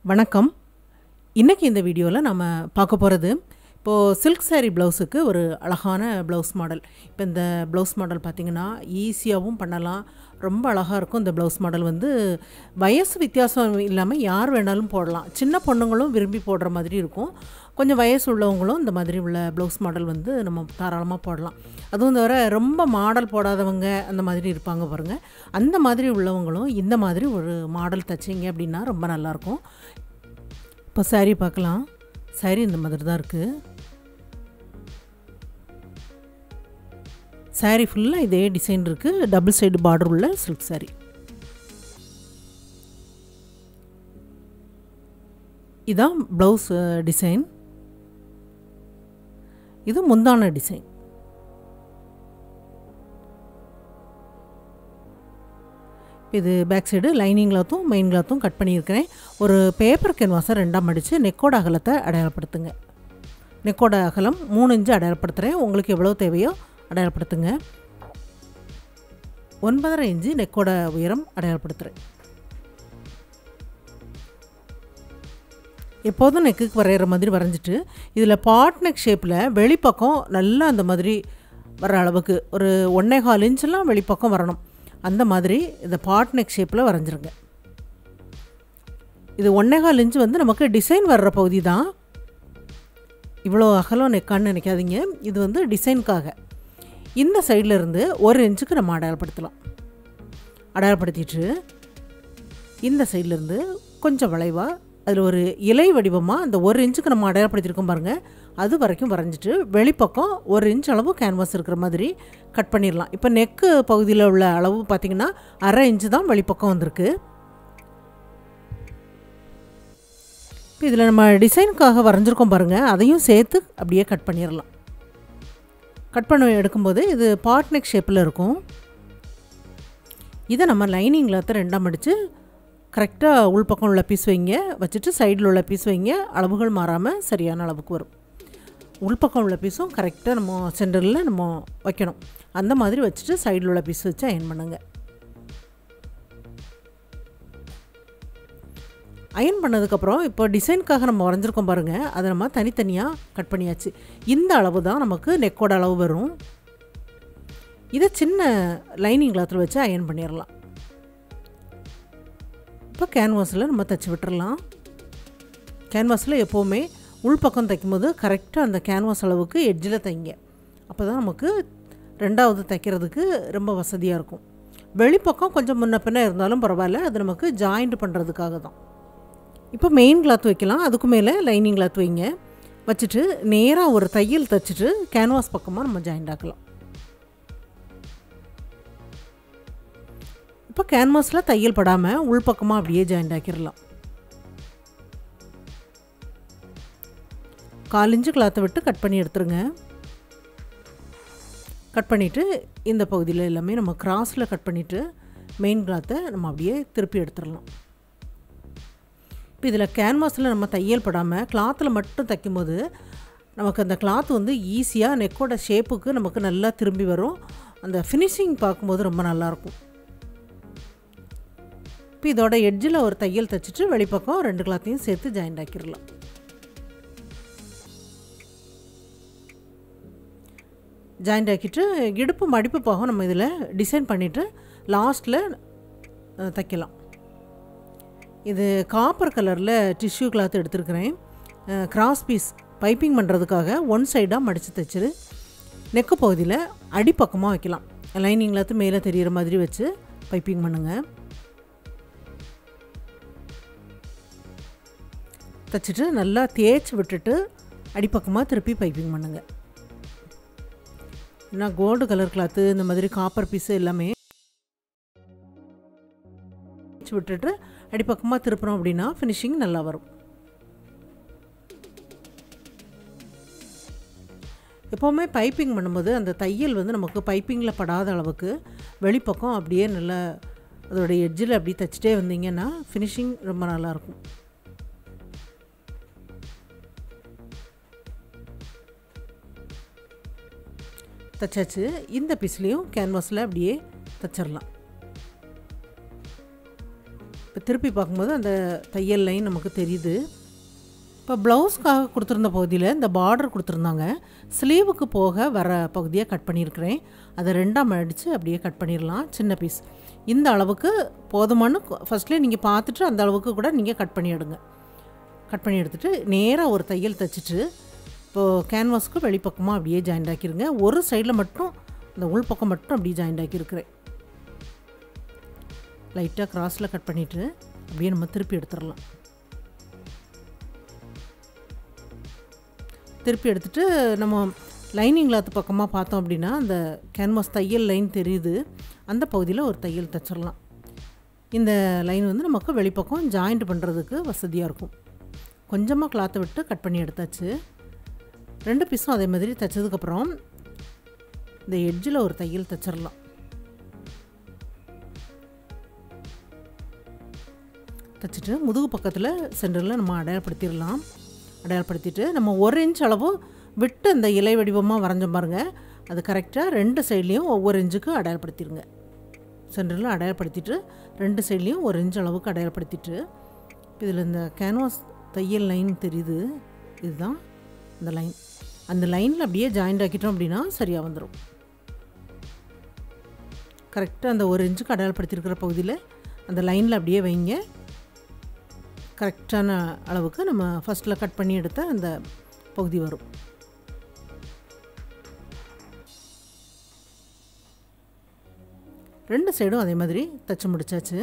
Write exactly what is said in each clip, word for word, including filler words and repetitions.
வணக்கம். இன்னைக்கு இந்த வீடியோல நாம பார்க்க போறது இப்போ சில்க் saree ப்ளவுஸுக்கு ஒரு அழகான ப்ளவுஸ் மாடல். இப்போ இந்த ப்ளவுஸ் மாடல் பார்த்தீங்கன்னா ஈஸியாவும் பண்ணலாம். ரொம்ப அழகா இருக்கும் இந்த ப்ளவுஸ் மாடல் வந்து வயசு வித்தியாசம் இல்லாம யார் வேணாலும் போடலாம். சின்ன பொண்ணுங்களும் விரும்பி போடுற மாதிரி இருக்கும். கொஞ்சம் வயசு உள்ளவங்களும் இந்த மாதிரி உள்ள ப்ளவுஸ் மாடல் வந்து நம்ம தாராளமா போடலாம். அதுவும் தவிர ரொம்ப மாடல் போடாதவங்க அந்த மாதிரி இருப்பாங்க பாருங்க. அந்த மாதிரி உள்ளவங்களும் இந்த மாதிரி ஒரு மாடல் தச்சீங்க அப்படின்னா ரொம்ப நல்லா இருக்கும். இப்போ saree பார்க்கலாம். saree இந்த மாதிரி தான் இருக்கு. saree ஃபுல்லா இதே டிசைன் இருக்கு. டபுள் சைடு பார்டர் உள்ள சில்க் saree. இதான் ப்ளவுஸ் டிசைன். இது முந்தான டிசைன். இது பேக் சைடு லைனிங் கிளாத்தும் மெயின் கிளாத்தும் கட் பண்ணியிருக்கிறேன். ஒரு பேப்பர் கேன்வாஸை ரெண்டாக மடித்து நெக்கோட அகலத்தை அடையாளப்படுத்துங்க. நெக்கோட அகலம் மூணு இன்ச்சு அடையாளப்படுத்துகிறேன். உங்களுக்கு எவ்வளோ தேவையோ அடையாளப்படுத்துங்க. ஒன்பதரை இன்ச்சு நெக்கோட உயரம் அடையாளப்படுத்துகிறேன். எப்போதும் நெக்குக்கு வரைகிற மாதிரி வரைஞ்சிட்டு இதில் பாட் நெக் ஷேப்பில் வெளிப்பக்கம் நல்லா அந்த மாதிரி வர அளவுக்கு ஒரு ஒன்றே கால் இன்ச்செல்லாம் வெளிப்பக்கம் வரணும். அந்த மாதிரி இந்த பாட் நெக் ஷேப்பில் வரைஞ்சிருங்க. இது ஒன்றே கால் இன்ச்சு வந்து நமக்கு டிசைன் வர்ற பகுதி தான். இவ்வளோ அகலம் நெக்கான்னு நினைக்காதீங்க. இது வந்து டிசைனுக்காக. இந்த சைடில் இருந்து ஒரு இன்ச்சுக்கு நம்ம அடையாளப்படுத்தலாம். அடையாளப்படுத்திட்டு இந்த சைட்லேருந்து கொஞ்சம் வளைவாக அதில் ஒரு இலை வடிவமாக அந்த ஒரு இன்ச்சுக்கு நம்ம அடையாளப்படுத்தியிருக்கோம் பாருங்கள். அது வரைக்கும் வரைஞ்சிட்டு வெளிப்பக்கம் ஒரு இன்ச் அளவு கேன்வாஸ் இருக்கிற மாதிரி கட் பண்ணிடலாம். இப்போ நெக்கு பகுதியில் உள்ள அளவு பார்த்திங்கன்னா அரை இன்ச்சு தான் வெளிப்பக்கம் வந்திருக்கு. இப்போ இதில் நம்ம டிசைனுக்காக வரைஞ்சிருக்கோம் பாருங்கள். அதையும் சேர்த்து அப்படியே கட் பண்ணிடலாம். கட் பண்ண எடுக்கும்போது இது பாட் நெக் ஷேப்பில் இருக்கும். இதை நம்ம லைனிங் கிளாத்தை ரெண்டாக மடித்து கரெக்டாக உள்பக்கம் உள்ள பீஸ் வைங்க. வச்சுட்டு சைடில் உள்ள பீஸ் வைங்க. அளவுகள் மாறாமல் சரியான அளவுக்கு வரும். உள்பக்கம் உள்ள பீஸும் கரெக்டாக நம்ம சென்டரில் நம்ம வைக்கணும். அந்த மாதிரி வச்சுட்டு சைடில் உள்ள பீஸ் வச்சு அயன் பண்ணுங்க. அயன் பண்ணதுக்கப்புறம் இப்போ டிசைனுக்காக நம்ம வரைஞ்சிருக்கோம் பாருங்கள். அதை நம்ம தனித்தனியாக கட் பண்ணியாச்சு. இந்த அளவு தான் நமக்கு நெக்கோட அளவு வரும். இதை சின்ன லைனிங் கிளாத்தில் வச்சு அயன் பண்ணிடலாம். இப்போ கேன்வாஸில் நம்ம தைச்சி விட்டுறலாம். கேன்வாஸில் எப்போவுமே உள்பக்கம் தைக்கும்போது கரெக்டாக அந்த கேன்வாஸ் அளவுக்கு எட்ஜில் தைங்க. அப்போ தான் நமக்கு ரெண்டாவது தைக்கிறதுக்கு ரொம்ப வசதியாக இருக்கும். வெளிப்பக்கம் கொஞ்சம் முன்ன பின்ன இருந்தாலும் பரவாயில்ல. அது நமக்கு ஜாயிண்ட் பண்ணுறதுக்காக தான். இப்போ மெயின் கிளாத் வைக்கலாம். அதுக்கு மேலே லைனிங் கிளாத் வைங்க. வச்சுட்டு நேராக ஒரு தையல் தைச்சிட்டு கேன்வாஸ் பக்கமாக நம்ம ஜாயிண்ட் ஆக்கலாம். இப்போ கேன்வாஸில் தையல் படாமல் உள்பக்கமாக அப்படியே ஜாயிண்ட் ஆக்கிடலாம். கால் இன்ச்சு கிளாத்தை விட்டு கட் பண்ணி எடுத்துருங்க. கட் பண்ணிவிட்டு இந்த பகுதியில் எல்லாமே நம்ம கிராஸில் கட் பண்ணிவிட்டு மெயின் கிளாத்தை நம்ம அப்படியே திருப்பி எடுத்துடலாம். இப்போ இதில் கேன்வாஸில் நம்ம தையல் படாமல் கிளாத்தில் மட்டும் தைக்கும்போது நமக்கு அந்த கிளாத் வந்து ஈஸியாக நெக்கோட ஷேப்புக்கு நமக்கு நல்லா திரும்பி வரும். அந்த ஃபினிஷிங் பார்க்கும்போது ரொம்ப நல்லாயிருக்கும். இப்போ இதோட எட்ஜில் ஒரு தையல் தைச்சிட்டு வெளிப்பக்கம் ரெண்டு கிளாத்தையும் சேர்த்து ஜாயிண்ட் ஆக்கிடலாம். ஜாயிண்ட் ஆக்கிட்டு இடுப்பு மடிப்பு பாகம் நம்ம இதில் டிசைன் பண்ணிவிட்டு லாஸ்ட்டில் தைக்கலாம். இது காப்பர் கலரில் டிஷ்யூ கிளாத் எடுத்துருக்கிறேன். கிராஸ் பீஸ் பைப்பிங் பண்ணுறதுக்காக ஒன் சைடாக மடித்து தைச்சிரு. நெக்கு பகுதியில் அடிப்பக்கமாக வைக்கலாம். லைனிங் கிளாத்து மேலே தெரிகிற மாதிரி வச்சு பைப்பிங் பண்ணுங்கள். தைச்சிட்டு நல்லா தேய்ச்சி விட்டுட்டு அடிப்பக்கமாக திருப்பி பைப்பிங் பண்ணுங்கள். ஏன்னா கோல்டு கலர் கிளாத்து இந்த மாதிரி காப்பர் பீஸு எல்லாமே தேய்ச்சி விட்டுட்டு அடிப்பக்கமாக திருப்புறோம் அப்படின்னா ஃபினிஷிங் நல்லா வரும். எப்போவுமே பைப்பிங் பண்ணும்போது அந்த தையல் வந்து நமக்கு பைப்பிங்கில் படாத அளவுக்கு வெளிப்பக்கம் அப்படியே நல்லா அதோடைய எட்ஜில் அப்படி தைச்சிட்டே வந்தீங்கன்னா ஃபினிஷிங் ரொம்ப நல்லாயிருக்கும். தைச்சாச்சு. இந்த பீஸ்லேயும் கேன்வாஸில் அப்படியே தைச்சிடலாம். இப்போ திருப்பி பார்க்கும்போது அந்த தையல் லைன் நமக்கு தெரியுது. இப்போ ப்ளவுஸ்க்காக கொடுத்துருந்த பகுதியில் இந்த பார்டர் கொடுத்துருந்தாங்க. ஸ்லீவுக்கு போக வர பகுதியை கட் பண்ணியிருக்கிறேன். அதை ரெண்டாக மடித்து அப்படியே கட் பண்ணிடலாம். சின்ன பீஸ் இந்த அளவுக்கு போதுமானு ஃபஸ்ட்லேயே நீங்கள் பார்த்துட்டு அந்த அளவுக்கு கூட நீங்கள் கட் பண்ணி எடுங்க. கட் பண்ணி எடுத்துகிட்டு நேராக ஒரு தையல் தைச்சிட்டு இப்போது கேன்வாஸ்க்கு வெளிப்பக்கமாக அப்படியே ஜாயிண்ட் ஆக்கிடுங்க. ஒரு சைடில் மட்டும் இந்த உள்பக்கம் மட்டும் அப்படியே ஜாயிண்ட் ஆக்கியிருக்கிறேன். லைட்டாக கிராஸில் கட் பண்ணிவிட்டு அப்படியே நம்ம திருப்பி எடுத்துடலாம். திருப்பி எடுத்துகிட்டு நம்ம லைனிங் கிளாத் பக்கமாக பார்த்தோம் அப்படின்னா அந்த கேன்வாஸ் தையல் லைன் தெரியுது. அந்த பகுதியில் ஒரு தையல் தைச்சிடலாம். இந்த லைன் வந்து நமக்கு வெளிப்பக்கம் ஜாயிண்ட் பண்ணுறதுக்கு வசதியாக இருக்கும். கொஞ்சமாக கிளாத்தை விட்டு கட் பண்ணி எடுத்தாச்சு. ரெண்டு பீஸும் அதே மாதிரி தைச்சதுக்கப்புறம் இந்த எட்ஜில் ஒரு தையல் தைச்சிடலாம். தைச்சிட்டு முதுகு பக்கத்தில் சென்டரில் நம்ம அடையாளப்படுத்திடலாம். அடையாளப்படுத்திட்டு நம்ம ஒரு இன்ச் அளவு விட்டு அந்த இலை வடிவமாக வரைஞ்சோம் பாருங்கள், அது கரெக்டாக ரெண்டு சைட்லேயும் ஒவ்வொரு இன்ச்சுக்கு அடையாளப்படுத்திடுங்க. சென்டரில் அடையாளப்படுத்திட்டு ரெண்டு சைட்லேயும் ஒரு இன்ச் அளவுக்கு அடையாளப்படுத்திட்டு இதில் இந்த கேன்வாஸ் தையல் லைன் தெரியுது. இதுதான் இந்த லைன். அந்த லைனில் அப்படியே ஜாயிண்ட் ஆக்கிட்டோம் அப்படின்னா சரியாக வந்துடும். கரெக்டாக அந்த ஒரு இன்ச்சுக்கு அடையாளப்படுத்தியிருக்கிற பகுதியில் அந்த லைனில் அப்படியே வைங்க. கரெக்டான அளவுக்கு நம்ம ஃபஸ்ட்டில் கட் பண்ணி எடுத்த அந்த பகுதி வரும். ரெண்டு சைடும் அதே மாதிரி தைச்சி முடிச்சாச்சு.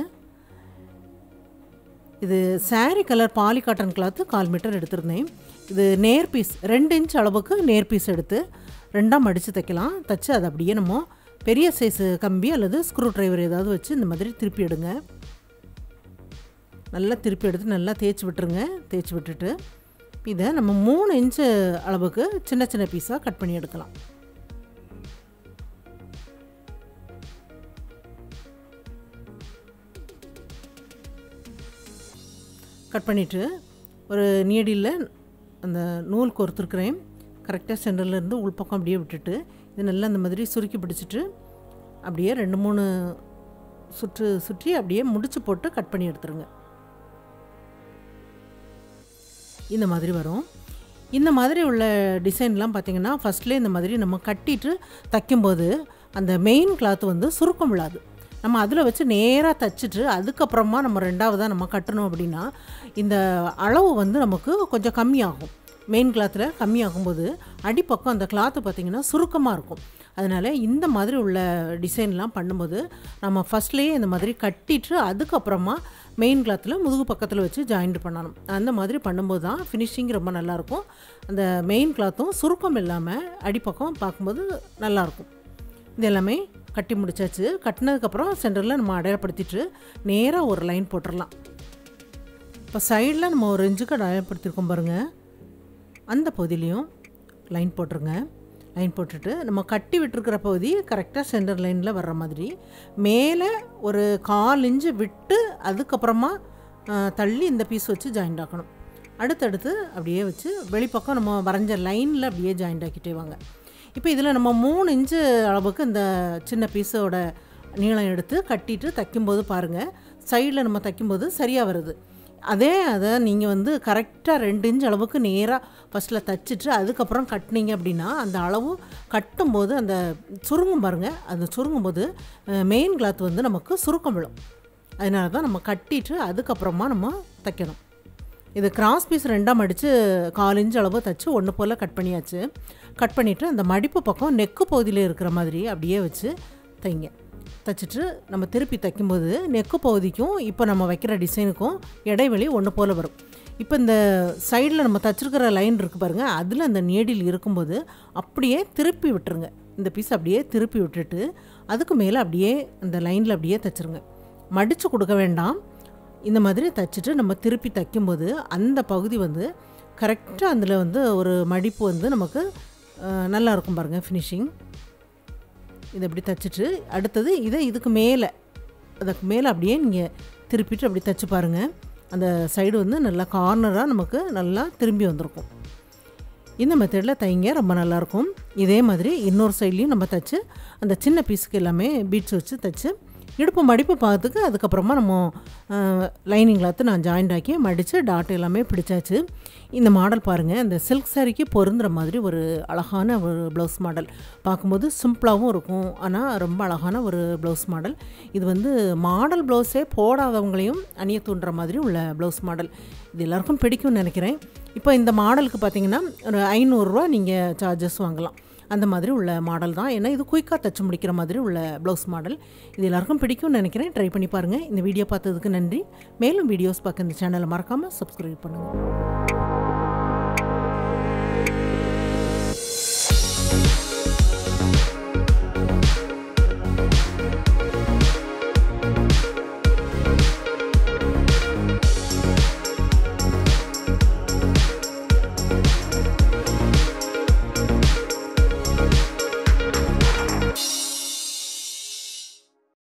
இது sari colour poly cotton cloth கால் மீட்டர் எடுத்திருந்தேன். இது நேர் பீஸ் ரெண்டு இன்ச் அளவுக்கு நேர் பீஸ் எடுத்து ரெண்டாக மடித்து தைக்கலாம். தைச்சி அதை அப்படியே நம்ம பெரிய சைஸு கம்பி அல்லது ஸ்க்ரூ ட்ரைவர் ஏதாவது வச்சு இந்த மாதிரி திருப்பி எடுங்க. நல்லா திருப்பி எடுத்து நல்லா தேய்ச்சி விட்டுருங்க. தேய்ச்சி விட்டுட்டு இதை நம்ம மூணு இன்ச்சு அளவுக்கு சின்ன சின்ன பீஸாக கட் பண்ணி எடுக்கலாம். கட் பண்ணிவிட்டு ஒரு நீடியில் அந்த நூல் கோர்த்துருக்குறேன். கரெக்டாக சென்டர்லேருந்து உள்பக்கம் அப்படியே விட்டுட்டு இது நல்லா அந்த மாதிரி சுருக்கி பிடிச்சிட்டு அப்படியே ரெண்டு மூணு சுற்று சுற்றி அப்படியே முடிச்சு போட்டு கட் பண்ணி எடுத்துருங்க. இந்த மாதிரி வரும். இந்த மாதிரி உள்ள டிசைன்லாம் பார்த்திங்கன்னா ஃபஸ்ட்லேயே இந்த மாதிரி நம்ம கட்டிட்டு தைக்கும்போது அந்த மெயின் கிளாத் வந்து சுருக்கம் விழாது. நம்ம அதில் வச்சு நேராக தைச்சிட்டு அதுக்கப்புறமா நம்ம ரெண்டாவதாக நம்ம கட்டணும் அப்படின்னா இந்த அளவு வந்து நமக்கு கொஞ்சம் கம்மியாகும். மெயின் கிளாத்தில் கம்மியாகும்போது அடிப்பக்கம் அந்த கிளாத்து பார்த்திங்கன்னா சுருக்கமாக இருக்கும். அதனால் இந்த மாதிரி உள்ள டிசைன்லாம் பண்ணும்போது நம்ம ஃபஸ்ட்லேயே இந்த மாதிரி கட்டிட்டு அதுக்கப்புறமா மெயின் கிளாத்தில் முதுகு பக்கத்தில் வச்சு ஜாயிண்ட் பண்ணணும். அந்த மாதிரி பண்ணும்போது தான் ஃபினிஷிங் ரொம்ப நல்லாயிருக்கும். அந்த மெயின் கிளாத்தும் சுருக்கம் இல்லாமல் அடிப்பக்கம் பார்க்கும்போது நல்லாயிருக்கும். இது எல்லாமே கட்டி முடிச்சாச்சு. கட்டினதுக்கப்புறம் சென்டரில் நம்ம அடையாளப்படுத்திட்டு நேராக ஒரு லைன் போட்டுடலாம். இப்போ சைடில் நம்ம ஒரு இன்ச்சுக்கு அடையாளப்படுத்தியிருக்கோம் பாருங்கள், அந்த பகுதியிலையும் லைன் போட்டுருங்க. லைன் போட்டுட்டு நம்ம கட்டி விட்டுருக்கிற பகுதி கரெக்டாக சென்டர் லைனில் வர்ற மாதிரி மேலே ஒரு கால் இன்ச்சு விட்டு அதுக்கப்புறமா தள்ளி இந்த பீஸ் வச்சு ஜாயிண்ட் ஆக்கணும். அடுத்தடுத்து அப்படியே வச்சு வெளிப்பக்கம் நம்ம வரைஞ்ச லைனில் அப்படியே ஜாயிண்ட் ஆக்கிட்டே வாங்க. இப்போ இதில் நம்ம மூணு இன்ச்சு அளவுக்கு இந்த சின்ன பீஸோட நீளம் எடுத்து கட்டிட்டு தைக்கும்போது பாருங்கள், சைடில் நம்ம தைக்கும்போது சரியாக வருது. அதே அதை நீங்கள் வந்து கரெக்டாக ரெண்டு இன்ச் அளவுக்கு நேராக ஃபஸ்ட்டில் தைச்சிட்டு அதுக்கப்புறம் கட்டினீங்க அப்படின்னா அந்த அளவு கட்டும்போது அந்த சுருங்கும் பாருங்கள், அந்த சுருங்கும்போது மெயின் கிளாத் வந்து நமக்கு சுருக்கம் விழும். அதனால தான் நம்ம கட்டிட்டு அதுக்கப்புறமா நம்ம தைக்கணும். இது கிராஸ் பீஸ் ரெண்டாக மடித்து கால் இன்ச் அளவு தைச்சி ஒன்று போல் கட் பண்ணியாச்சு. கட் பண்ணிவிட்டு அந்த மடிப்பு பக்கம் நெக்கு பகுதியில் இருக்கிற மாதிரி அப்படியே வச்சு தைங்க. தைச்சிட்டு நம்ம திருப்பி தைக்கும்போது நெக்கு பகுதிக்கும் இப்போ நம்ம வைக்கிற டிசைனுக்கும் இடைவெளி ஒன்று போல் வரும். இப்போ இந்த சைடில் நம்ம தைச்சிருக்கிற லைன் இருக்குது பாருங்கள், அதில் அந்த நீடில் இருக்கும்போது அப்படியே திருப்பி விட்டுருங்க. இந்த பீஸ் அப்படியே திருப்பி விட்டுட்டு அதுக்கு மேலே அப்படியே அந்த லைனில் அப்படியே தைச்சிருங்க. மடித்து கொடுக்க வேண்டாம். இந்த மாதிரி தைச்சிட்டு நம்ம திருப்பி தைக்கும்போது அந்த பகுதி வந்து கரெக்டாக அதில் வந்து ஒரு மடிப்பு வந்து நமக்கு நல்லாயிருக்கும் பாருங்கள் ஃபினிஷிங். இதை அப்படி தைச்சிட்டு அடுத்தது இதை இதுக்கு மேலே அதுக்கு மேலே அப்படியே நீங்கள் திருப்பிட்டு அப்படி தைச்சி பாருங்கள். அந்த சைடு வந்து நல்லா கார்னராக நமக்கு நல்லா திரும்பி வந்திருக்கும். இந்த மெத்தடில் தைங்க, ரொம்ப நல்லாயிருக்கும். இதே மாதிரி இன்னொரு சைட்லேயும் நம்ம தைச்சி அந்த சின்ன பீஸுக்கு எல்லாமே பீட்ஸ் வச்சு தைச்சி இடுப்பு மடிப்பு பார்த்துக்கு அதுக்கப்புறமா நம்ம லைனிங் கிளாத்து நான் ஜாயிண்ட் ஆக்கி மடித்து டாட் எல்லாமே பிடிச்சாச்சு. இந்த மாடல் பாருங்கள், இந்த சில்க் சாரிக்கு பொருந்துற மாதிரி ஒரு அழகான ஒரு ப்ளவுஸ் மாடல். பார்க்கும்போது சிம்பிளாகவும் இருக்கும், ஆனால் ரொம்ப அழகான ஒரு ப்ளவுஸ் மாடல். இது வந்து மாடல் ப்ளவுஸே போடாதவங்களையும் அணிய தூண்டுற மாதிரி உள்ள ப்ளவுஸ் மாடல். இது எல்லாருக்கும் பிடிக்கும்னு நினைக்கிறேன். இப்போ இந்த மாடலுக்கு பார்த்திங்கன்னா ஒரு ஐநூறுரூவா நீங்கள் சார்ஜஸ் வாங்கலாம். அந்த மாதிரி உள்ள மாடல் தான். ஏன்னா இது குயிக்காக தச்சு முடிக்கிற மாதிரி உள்ள ப்ளவுஸ் மாடல். இது எல்லாருக்கும் பிடிக்கும்னு நினைக்கிறேன். ட்ரை பண்ணி பாருங்கள். இந்த வீடியோ பார்த்ததுக்கு நன்றி. மேலும் வீடியோஸ் பார்க்க இந்த சேனலை மறக்காமல் சப்ஸ்கிரைப் பண்ணுங்கள்.